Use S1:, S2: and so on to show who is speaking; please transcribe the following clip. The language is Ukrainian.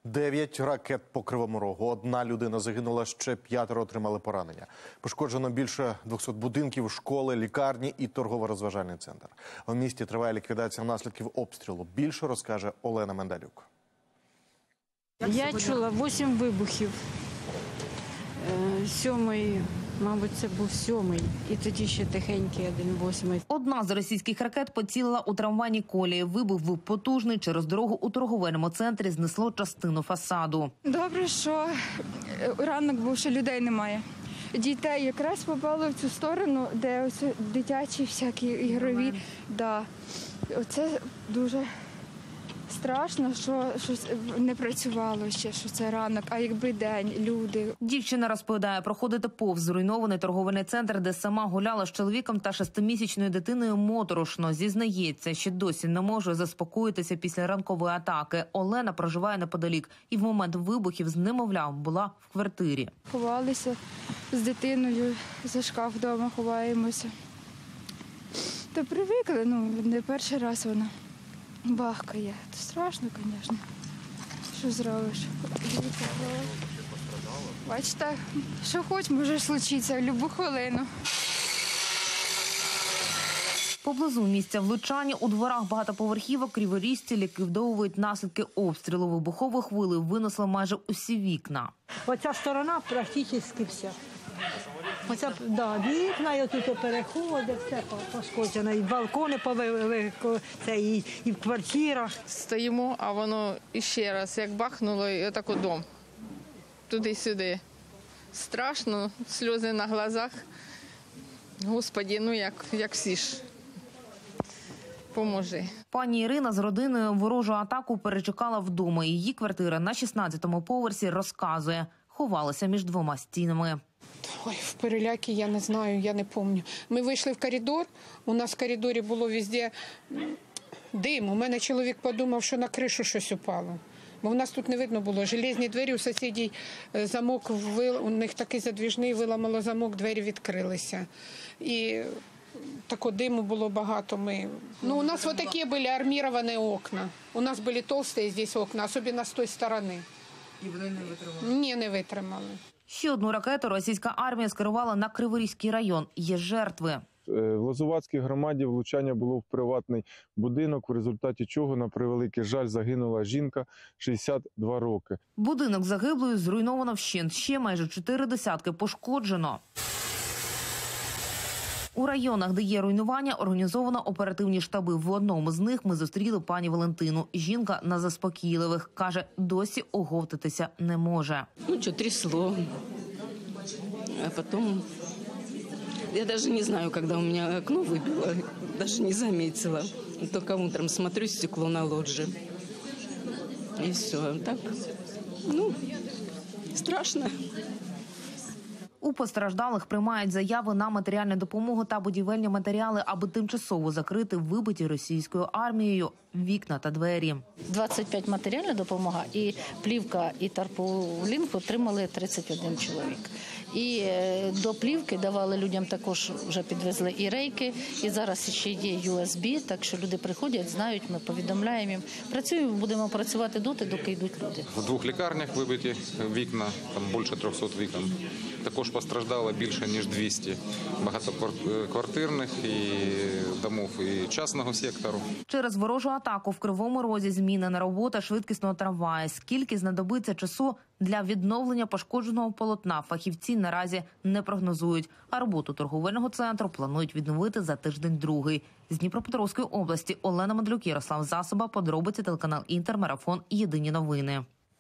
S1: 9 ракет по Кривому Рогу. Одна людина загинула, ще 5 отримали поранення. Пошкоджено більше 200 будинків, школи, лікарні і торгово-розважальний центр. У місті триває ліквідація наслідків обстрілу. Більше розкаже Олена Мендалюк.
S2: Я чула 8 вибухів. 7-й, мабуть, це був 7-й. І тоді ще тихенький 8-й.
S3: Одна з російських ракет поцілила у трамвайній колії. Вибух був потужний. Через дорогу у торговельному центрі знесло частину фасаду.
S4: Добре, що ранок був, що людей немає. Дітей якраз попали в цю сторону, де ось дитячі всякі ігрові. Да. Оце дуже страшно, що щось не працювало ще, що це ранок, а якби день, люди.
S3: Дівчина розповідає, проходити повз зруйнований торговельний центр, де сама гуляла з чоловіком та 6-місячною дитиною, моторошно. Зізнається, що досі не може заспокоїтися після ранкової атаки. Олена проживає неподалік і в момент вибухів з немовлям була в квартирі.
S4: Ховалися з дитиною, за шкаф вдома ховаємося. Та привикли, не перший раз вона бахкає. Це страшно, звісно. Що зробиш? Бачите, що хоч може случитися в будь-яку хвилину.
S3: Поблизу місця влучання у дворах багатоповерхівок криворіжці ліквідовують наслідки обстрілу. Вибухової хвили винесло майже усі вікна.
S5: Оця сторона практично вся. Оця, вікна, і тут переходи, все пошкоджено. І балкони і в квартирах.
S6: Стоїмо, а воно іще раз, як бахнуло, і отак у дом. Туди-сюди. Страшно, сльози на глазах. Господи, як всі ж. Поможи.
S3: Пані Ірина з родиною ворожу атаку перечекала вдома. Її квартира на 16-му поверсі, розказує, ховалася між двома стінами.
S7: Ой, в перелякі я не знаю, я не пам'ятаю. Ми вийшли в коридор, у нас в коридорі було везде дим. У мене чоловік подумав, що на кришу щось упало. Бо в нас тут не видно було. Железні двері, у сусідів замок, у них такий задвіжний, виламало замок, двері відкрилися. І такого диму було багато. У нас вот такі були арміровані окна. У нас були товсті здесь окна, особливо з тої сторони.
S6: І вони не витримали?
S7: Ні, не витримали.
S3: Ще одну ракету російська армія скерувала на Криворізький район. Є жертви.
S8: В Лозуватській громаді влучання було в приватний будинок, в результаті чого, на превеликий жаль, загинула жінка 62 роки.
S3: Будинок загиблої зруйновано вщент. Ще майже 4 десятки пошкоджено. У районах, де є руйнування, організовано оперативні штаби. В одному з них ми зустріли пані Валентину. Жінка на заспокійливих. Каже, досі оговтатися не може.
S9: Трясло. А потом... Я даже не знаю, когда у меня окно выбило. Даже не заметила. Только утром смотрю, стекло на лоджии. И все. Так, страшно.
S3: У постраждалих приймають заяви на матеріальну допомогу та будівельні матеріали, аби тимчасово закрити вибиті російською армією вікна та двері.
S10: 25 матеріальна допомога, і плівка, і тарпаулін отримали 31 чоловік. І до плівки давали людям, також вже підвезли і рейки, і зараз ще є USB, так що люди приходять, знають, ми повідомляємо їм. Працюємо, будемо працювати доти, доки йдуть люди.
S11: В 2 лікарнях вибиті вікна, там більше 300 вікон. Також постраждало більше, ніж 200 багатоквартирних і домов і частного сектору.
S3: Через ворожу атаку в Кривому Розі змінена робота швидкісного трамваю. Скільки знадобиться часу для відновлення пошкодженого полотна, фахівці наразі не прогнозують. А роботу торговельного центру планують відновити за тиждень-другий. З Дніпропетровської області Олена Мендалюк, Ярослав Засоба, подробиці, телеканал Інтер, марафон, єдині новини.